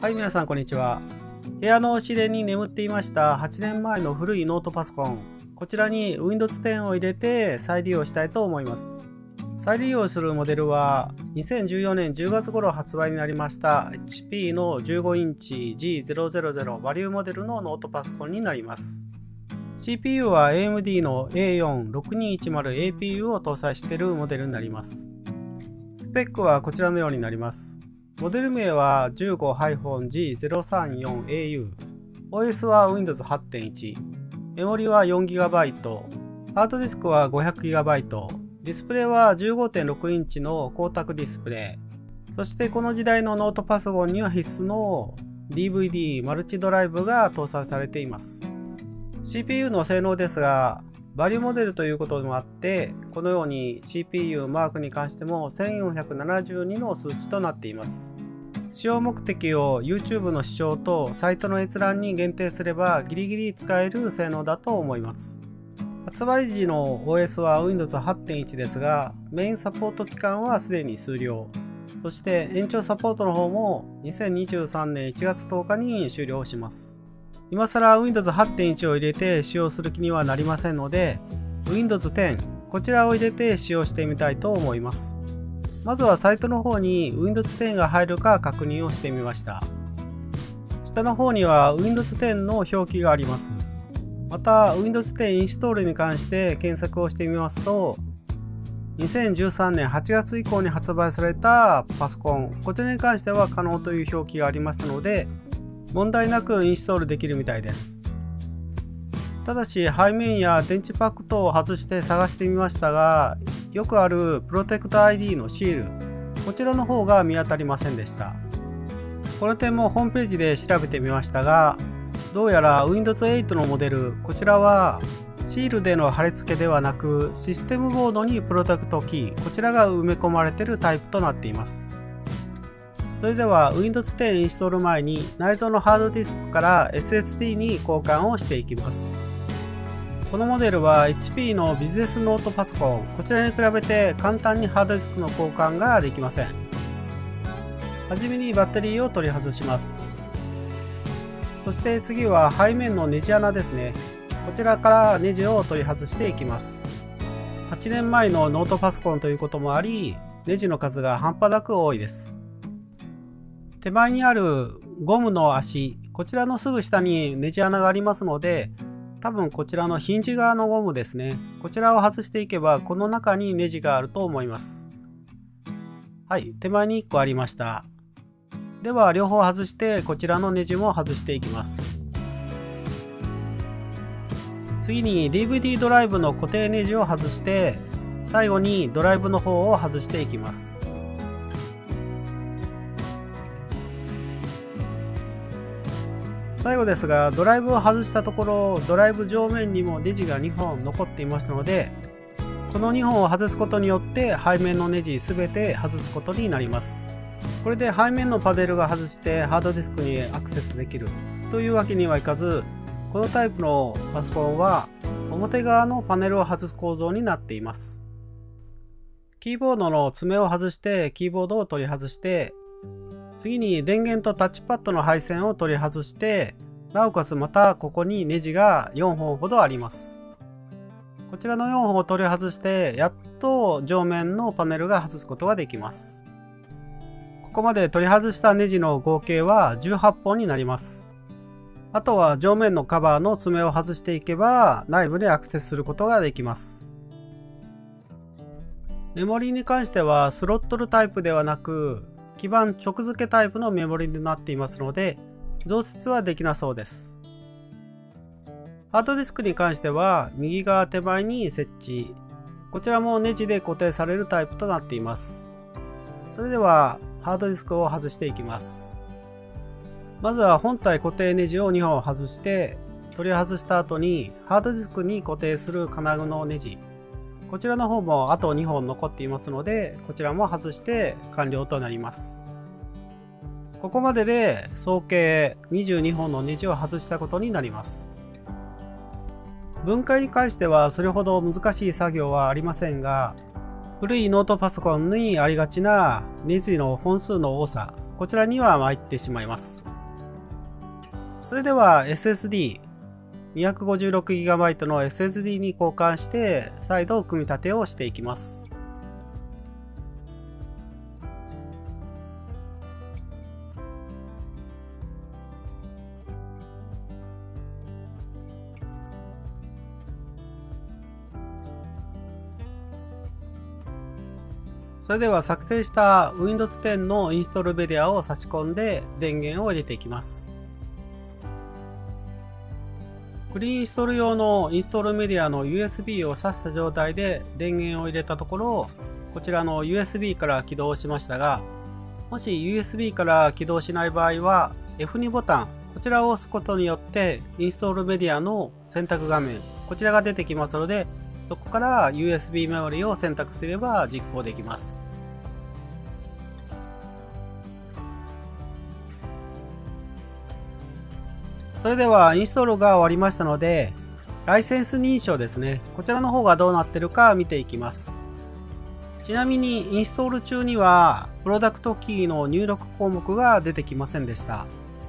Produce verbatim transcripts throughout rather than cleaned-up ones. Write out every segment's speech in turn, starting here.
はい、皆さんこんにちは。部屋の押し入れに眠っていましたはちねんまえの古いノートパソコン、こちらに ウィンドウズテン を入れて再利用したいと思います。再利用するモデルはにせんじゅうよねんじゅうがつ頃発売になりました エイチピー のじゅうごインチ ジーゼロゼロゼロ バリューモデルのノートパソコンになります。シーピーユー は エーエムディー の エーよんろくにいちまるエーピーユー を搭載しているモデルになります。スペックはこちらのようになります。モデル名は じゅうご ジーゼロさんよんエーユー、オーエス は ウィンドウズはちてんいち、メモリは よんギガバイト、ハードディスクは ごひゃくギガバイト、ディスプレイは じゅうごてんろくインチの光沢ディスプレイ、そしてこの時代のノートパソコンには必須の ディーブイディー マルチドライブが搭載されています。シーピーユー の性能ですが、バリューモデルということもあって、このように シーピーユー マークに関してもせんよんひゃくななじゅうにの数値となっています。使用目的を YouTube の視聴とサイトの閲覧に限定すればギリギリ使える性能だと思います。発売時の オーエス は ウィンドウズはちてんいち ですが、メインサポート期間はすでに終了。そして延長サポートの方もにせんにじゅうさんねんいちがつとおかに終了します。今更 ウィンドウズはちてんいち を入れて使用する気にはなりませんので、ウィンドウズテン こちらを入れて使用してみたいと思います。まずはサイトの方に ウィンドウズテン が入るか確認をしてみました。下の方には ウィンドウズテン の表記があります。また ウィンドウズテン インストールに関して検索をしてみますと、にせんじゅうさんねんはちがつ以降に発売されたパソコン、こちらに関しては可能という表記がありましたので、問題なくインストールできるみたいです。ただし背面や電池パック等を外して探してみましたが、よくあるプロテクト アイディー のシール、こちらの方が見当たりませんでした。この点もホームページで調べてみましたが、どうやら ウィンドウズエイト のモデル、こちらはシールでの貼り付けではなく、システムボードにプロテクトキー、こちらが埋め込まれているタイプとなっています。それでは ウィンドウズテン インストール前に内蔵のハードディスクから エスエスディー に交換をしていきます。このモデルは エイチピー のビジネスノートパソコン、こちらに比べて簡単にハードディスクの交換ができません。はじめにバッテリーを取り外します。そして次は背面のネジ穴ですね。こちらからネジを取り外していきます。はちねんまえのノートパソコンということもあり、ネジの数が半端なく多いです。手前にあるゴムの足、こちらのすぐ下にネジ穴がありますので、多分こちらのヒンジ側のゴムですね。こちらを外していけばこの中にネジがあると思います。はい、手前にいっこありました。では両方外してこちらのネジも外していきます。次に ディーブイディー ドライブの固定ネジを外して、最後にドライブの方を外していきます。最後ですが、ドライブを外したところ、ドライブ上面にもネジがにほん残っていましたので、このにほんを外すことによって背面のネジすべて外すことになります。これで背面のパネルが外してハードディスクにアクセスできるというわけにはいかず、このタイプのパソコンは表側のパネルを外す構造になっています。キーボードの爪を外してキーボードを取り外して、次に電源とタッチパッドの配線を取り外して、なおかつまたここにネジがよんほんほどあります。こちらのよんほんを取り外して、やっと上面のパネルが外すことができます。ここまで取り外したネジの合計はじゅうはっぽんになります。あとは上面のカバーの爪を外していけば内部にアクセスすることができます。メモリに関してはスロットルタイプではなく、基板直付けタイプのメモリになっていますので、増設はできなそうです。ハードディスクに関しては右側手前に設置、こちらもネジで固定されるタイプとなっています。それではハードディスクを外していきます。まずは本体固定ネジをにほん外して、取り外した後にハードディスクに固定する金具のネジ、こちらの方もあとにほん残っていますので、こちらも外して完了となります。ここまでで総計にじゅうにほんのネジを外したことになります。分解に関してはそれほど難しい作業はありませんが、古いノートパソコンにありがちなネジの本数の多さ、こちらには参ってしまいます。 それでは エスエスディーにひゃくごじゅうろくギガバイト の エスエスディー に交換して再度組み立てをしていきます。それでは作成した ウィンドウズテン のインストールメディアを差し込んで電源を入れていきます。クリーンインストール用のインストールメディアの ユーエスビー を挿した状態で電源を入れたところ、こちらの ユーエスビー から起動しましたが、もし ユーエスビー から起動しない場合は エフツー ボタン、こちらを押すことによってインストールメディアの選択画面、こちらが出てきますので、そこから ユーエスビー メモリを選択すれば実行できます。それではインストールが終わりましたので、ライセンス認証ですね。こちらの方がどうなってるか見ていきます。ちなみにインストール中にはプロダクトキーの入力項目が出てきませんでした。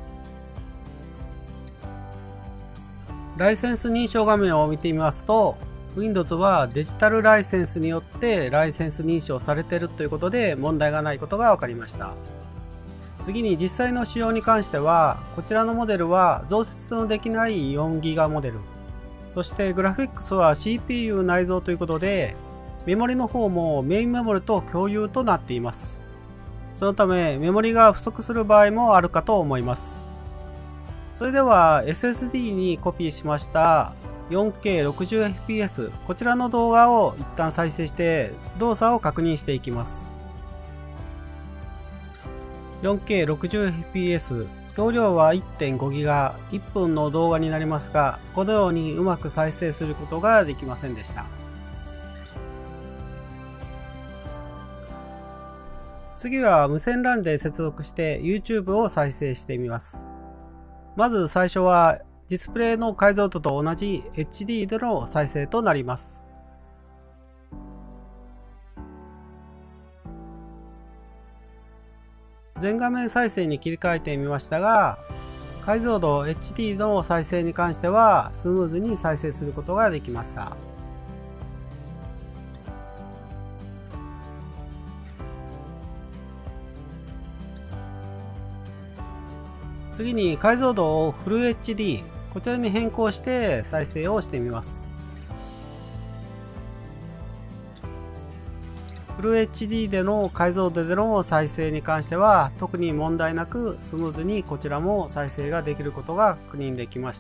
ライセンス認証画面を見てみますと、Windows はデジタルライセンスによってライセンス認証されているということで問題がないことが分かりました。次に実際の使用に関しては、こちらのモデルは増設のできない よんギガ モデル、そしてグラフィックスは シーピーユー 内蔵ということで、メモリの方もメインメモリと共有となっています。そのためメモリが不足する場合もあるかと思います。それでは エスエスディー にコピーしました よんケーろくじゅうエフピーエス こちらの動画を一旦再生して動作を確認していきます。よんケーろくじゅうエフピーエス 容量は いってんごギガ、いっぷんの動画になりますが、このようにうまく再生することができませんでした。次は無線 ラン で接続して YouTube を再生してみます。まず最初はディスプレイの解像度と同じ エイチディー での再生となります。全画面再生に切り替えてみましたが、解像度 エイチディー の再生に関してはスムーズに再生することができました。次に解像度をフル エイチディー、こちらに変更して再生をしてみます。フル エイチディー での解像度での再生に関しては特に問題なくスムーズにこちらも再生ができることが確認できました。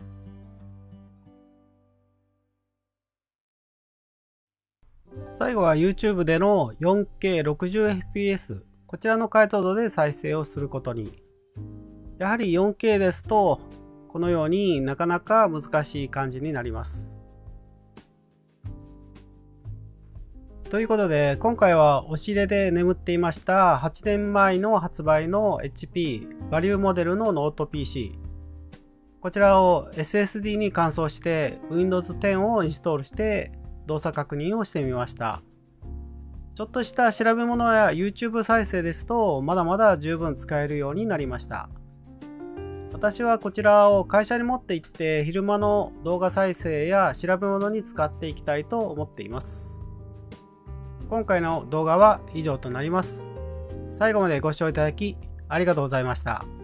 最後は YouTube での よんケーろくじゅうエフピーエス、こちらの解像度で再生をすることに。やはり よんケー ですとこのようになかなか難しい感じになります。ということで今回は押し入れで眠っていましたはちねんまえの発売の エイチピー バリューモデルのノート ピーシー、 こちらを エスエスディー に換装して ウィンドウズテン をインストールして動作確認をしてみました。ちょっとした調べ物や YouTube 再生ですとまだまだ十分使えるようになりました。私はこちらを会社に持って行って昼間の動画再生や調べ物に使っていきたいと思っています。今回の動画は以上となります。最後までご視聴いただきありがとうございました。